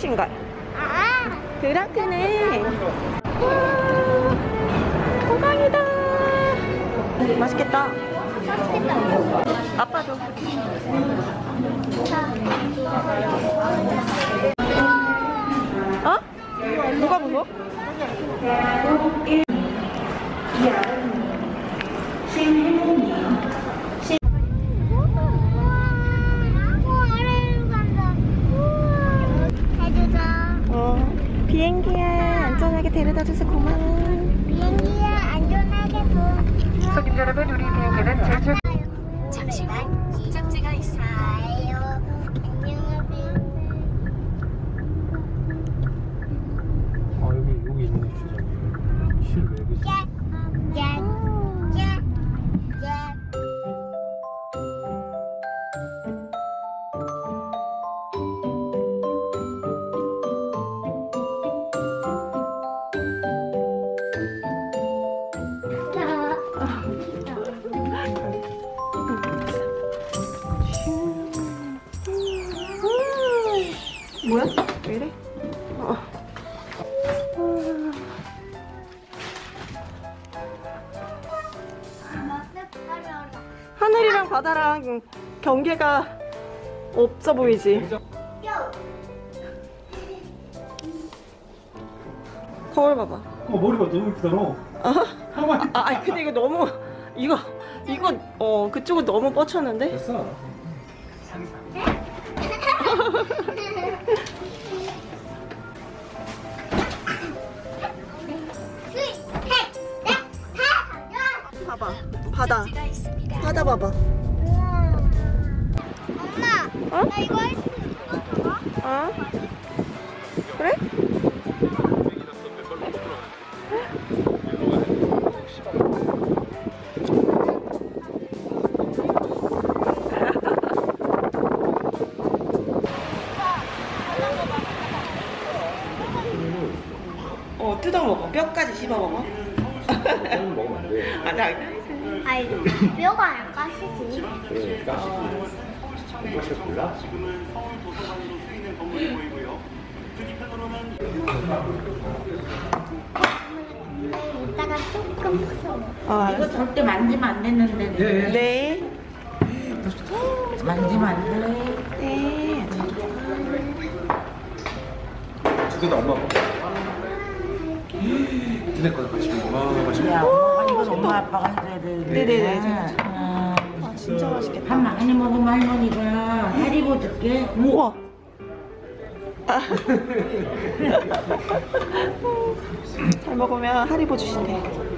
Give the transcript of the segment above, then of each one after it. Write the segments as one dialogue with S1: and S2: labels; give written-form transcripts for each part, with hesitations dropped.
S1: 신발. 그렇구네. 와, 호강이다. 맛있겠다. 아빠 줘. 어? 뭐가 무서워? 비행기야, 안전하게 데려다줘서 고마워.
S2: 비행기야 안전하게 도.
S3: 손님 여러분, 우리 비행기는 제주.
S2: 잠시 후 목적지가 있습니다.
S4: 아 여기 있는 주장님 실외
S1: 뭐야? 왜 이래? 하늘이랑 바다랑 경계가 없어 보이지? 거울 봐봐.
S4: 머리가 너무 이쁘다 너.
S1: 아니 근데 이거 너무 이거 그쪽은 너무 뻗쳤는데?
S4: 됐어.
S1: 봐봐. 바다 봐봐.
S2: 엄마,
S1: 어?
S2: 나 이거 할 수 있어?
S1: 어? 그래? 뜯어 먹어. 뼈까지 씹어 먹어.
S4: 먹으면 안 돼.
S2: 아니, 뼈가 안 까시지?
S4: 그러니까. 맛이 몰라?
S2: 이따가 조금 커서.
S5: 이거 절대 만지면 안 되는데.
S1: 네.
S5: 만지면 안 돼.
S1: 네.
S4: 두 개 다 엄마 먹어. 니네 거 맛있게
S5: 야, 엄마가 이건 엄마 아빠가 해줘야 되는데.
S1: 네네네.
S5: 아,
S1: 진짜 맛있겠다.
S5: 밥 많이 먹으면 할머니가 하리보 줄게.
S1: 우와. 잘 먹으면 하리보 주신대.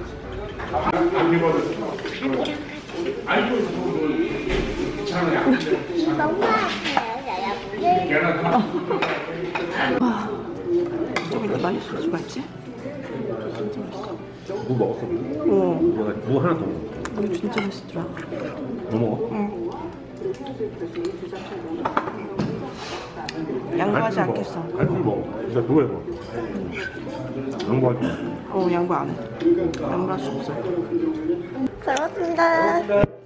S2: 너무 맛있어요.
S1: 와, 저기 많이 소주가 있지?
S4: 무 먹었어? 무 하나 더 먹어.
S1: 이거 진짜 맛있더라.
S4: 뭐 먹어?
S1: 응. 양보하지 않겠어.
S4: 알콜 먹어. 진짜 누가 해봐. 양보하지.
S1: 양보 안 해. 양보할 수 없어. 잘 먹습니다.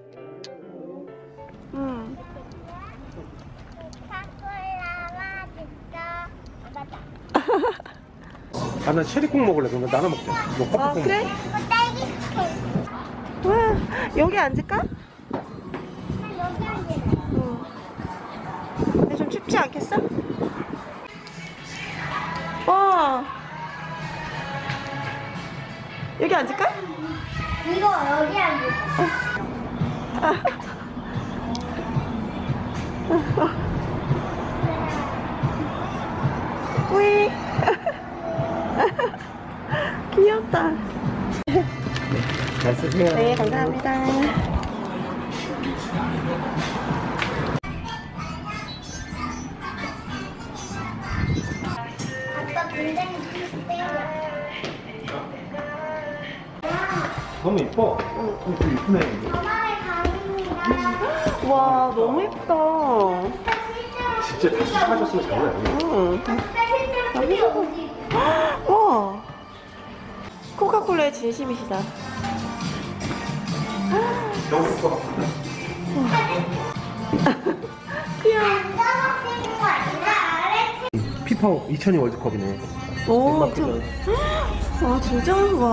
S4: 아, 난 체리콩 먹을래. 그럼 나눠 먹자. 너 커피콩
S1: 그래?
S4: 먹자.
S2: 딸기 케이크.
S1: 와, 여기 앉을까?
S2: 여기 앉으래.
S1: 근데 좀 춥지 않겠어? 와, 여기 앉을까?
S2: 이거 여기 앉으래.
S1: 뿌이. 귀엽다.
S4: 잘 쓰세요.
S1: 네, 감사합니다.
S2: 아빠 굉장히 비슷해요.
S4: 너무 이뻐. 되게 이쁘네.
S2: 엄마의 가입니다.
S1: 와, 너무 예쁘다.
S4: 진짜 다시 사셨으면 장난 아니야.
S2: 실제로 필요 없지.
S1: 와, 코카콜라의 진심이시다.
S4: 너무 이뻐.
S1: 귀여워.
S2: 앉아서 쓰는 거 아니라 아래
S4: 피파 2002 월드컵이네.
S1: 오,
S4: 덴마크전.
S1: 아 진짜? 와.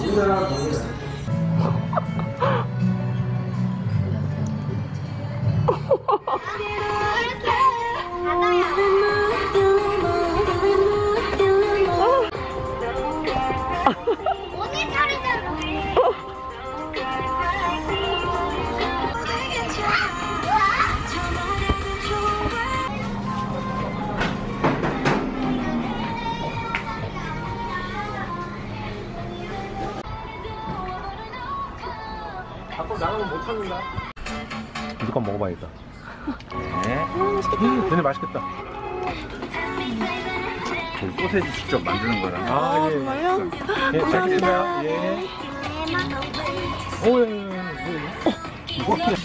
S2: 오늘 차례잖아.
S4: 밖으로 나가면 못 찾는다. 무조건 먹어봐야겠다.
S1: 맛있겠다.
S4: 얘네 맛있겠다.
S6: 그 소세지 직접 만드는 거라.
S1: 아, 정말요?
S4: 예, 잘
S1: 감사합니다.
S4: 먹겠습니다. 예. 오, 예, 예, 예. 이거 그냥.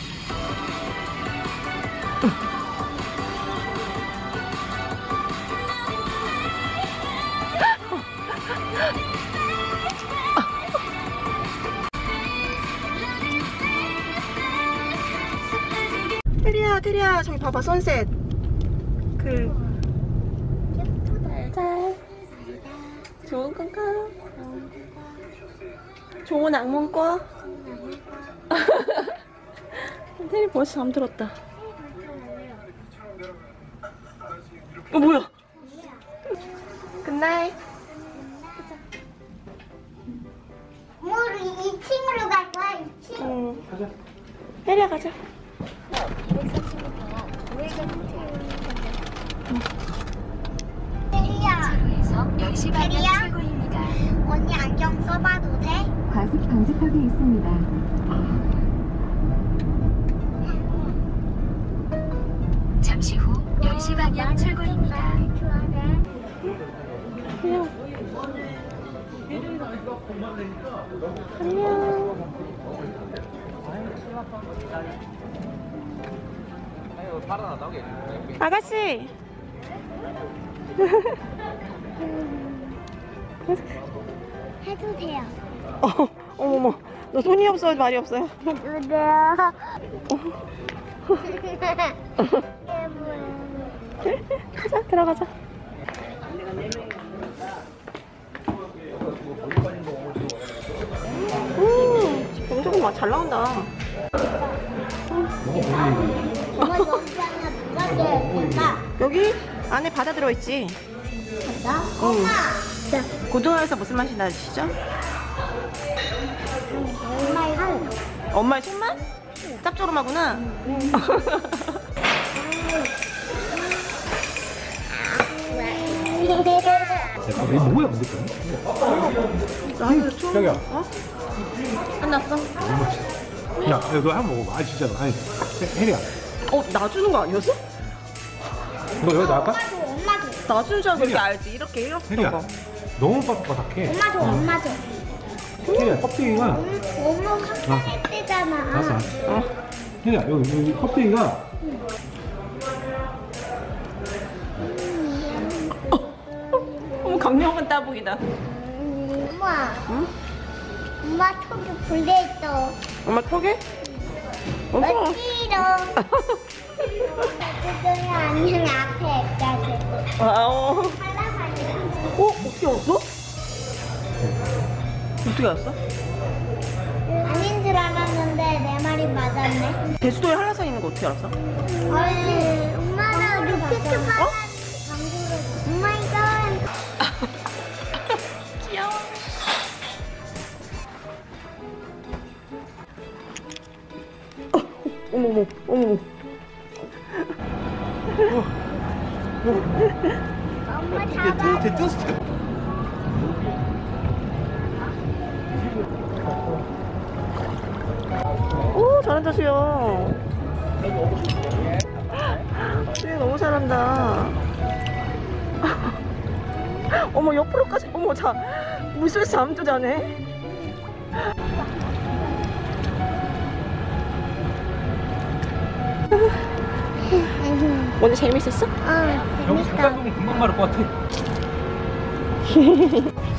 S1: 테리야, 저기 봐봐, 선셋. 잘. 좋은 건가? 좋은 악몽 꿔. 테리 벌써 잠들었다. 뭐야? 굿나잇.
S2: 우리 2층으로 갈 거야, 2층.
S1: 응. 테리야, 가자.
S2: 테리야,
S3: 역시
S2: 테리야?
S3: 방향 최고입니다.
S2: 언니 안경 써봐도 돼?
S3: 과습 방지턱이 있습니다. 잠시 후 10시 방향 철거입니다.
S1: 안녕. 안녕. 아가씨.
S2: 해도 돼요.
S1: 어머머. 너 손이 없어, 말이 없어요.
S2: 해도 돼요.
S1: 가자, 들어가자. 엄청 막 잘 나온다.
S2: 엄마 여기 하나 누가 제일까?
S1: 여기 안에 바다 들어있지?
S2: 나? 엄마.
S1: 고등어에서 무슨 맛이 나시죠?
S2: 엄마의 한.
S1: 엄마의 손맛? 짭조름하구나.
S4: 이거 뭐야, 근데?
S1: 나도 좀.
S4: 자기야.
S1: 어? 끝났어?
S4: 야, 너 한번 먹어봐. 아, 진짜로. 아니, 혜리야.
S1: 놔주는 거 아니었어?
S4: 너 여기 나갈까?
S2: 엄마도.
S1: 놔주는 줄 알고 이렇게 알지. 이렇게
S4: 혜리야.
S1: 거.
S4: 너무 바삭바삭해.
S2: 엄마도, 엄마도.
S4: 혜리야, 껍데기가.
S2: 엄마 깜짝했대잖아.
S4: 알았어. 혜리야, 여기 껍데기가.
S1: 어머, 강력한 따봉이다.
S2: 엄마.
S1: 응?
S2: 엄마 턱이 불려있어.
S1: 엄마 턱에? 어머.
S2: 어지러. 그동이 안녕 앞에 있다고.
S1: 와우.
S2: 할라바니.
S1: 어떻게 알았어? 어떻게 알았어?
S2: 아닌 줄 알았는데 내 말이 맞았네.
S1: 대수도에 한라산 있는 거 어떻게 알았어?
S2: 어이, 엄마는 루피트 파란 방구로. 오마이갓.
S1: 귀여워. 어머머, 어머머.
S2: 엄마 잡아.
S1: 오, 잘한다, 수영. 수영 너무 잘한다. 어머, 옆으로까지. 어머, 물속에서 잠도 자네. 오늘 재밌었어?
S2: 재밌다.
S4: 금방 마를 것 같아.